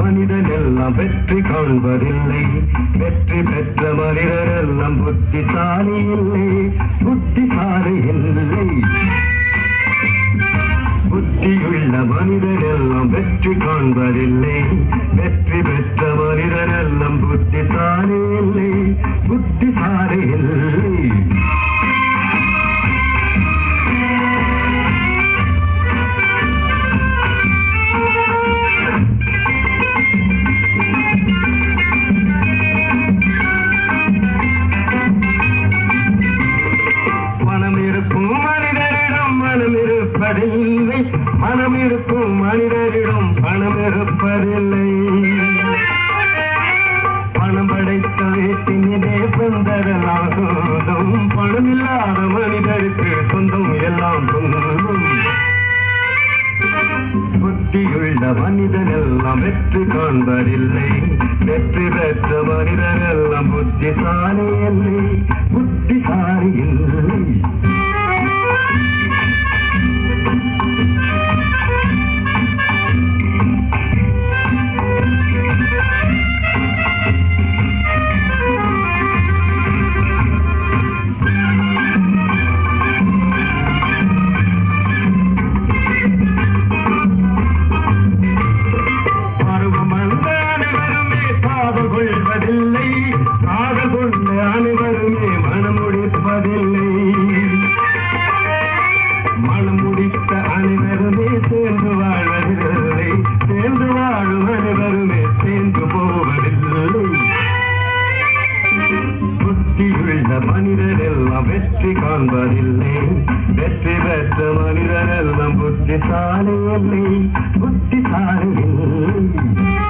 மனிதன் எல்லாம் வெற்றி காண்பதில்லை. வெற்றி பெற்ற மனிதர் எல்லாம் புத்திசாலி இல்லை, புத்திசாலி இல்லை. புத்தியுள்ள மனிதர் எல்லாம் வெற்றி காண்பதில்லை. வெற்றி பெற்ற மனிதர் எல்லாம் புத்திசாலி இல்லை, புத்திசாலி இல்லை. மனம் இருக்கும் மனிதரிடம் மனம் இருப்பதில்லை, மனம் இருக்கும் மனிதரிடம் பணம் இருப்பதில்லை. பணம் படைத்த வீட்டினிலே சொந்தரெல்லாம் சொந்தம், பணம் இல்லாத மனிதருக்கு சொந்தம் எல்லாம் சொந்தம். புத்தியுள்ள மனிதன் எல்லாம் வெற்றி காண்பதில்லை. வெற்றி பெற்ற மனிதன் எல்லாம் புத்திசாலி இல்லை, புத்திசாலி இல்லை. காதல் கொண்ட அனைவருமே மனம் முடிப்பதில்லை. மனம் முடித்த அனைவருமே சேர்ந்து வாழ்வதில்லை. சேர்ந்து வாழும் அனைவருமே சேர்ந்து போவதில்லை. புத்தியுள்ள மனிதர் எல்லாம் வெற்றி காண்பதில்லை. வெற்றி பெற்ற மனிதர் எல்லாம் புத்திசாலி இல்லை, புத்திசாலி இல்லை.